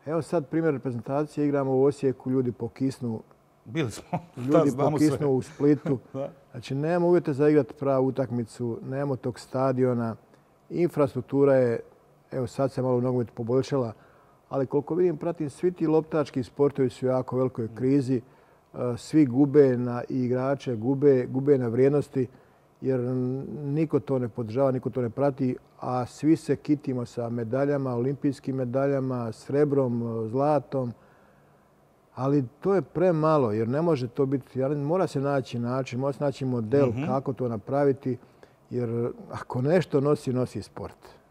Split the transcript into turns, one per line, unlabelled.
Evo sad primjer reprezentacije, igramo u Osijeku, ljudi pokisnu.
Bili smo.
Ljudi pokisnu u Splitu. Znači, nemamo uvjete za igrati pravu utakmicu, nemamo tog stadiona. Infrastruktura je, evo sad se malo u nogometu poboljšala, ali koliko vidim, pratim, svi ti loptački sportovi su u jako velikoj krizi. Svi gube na igrače, gube na vrijednosti, jer niko to ne podržava, niko to ne prati, a svi se kitimo sa medaljama, olimpijskim medaljama, srebrom, zlatom. Ali to je premalo, jer ne može to biti, mora se naći način, mora se naći model kako to napraviti, jer ako nešto nosi sport.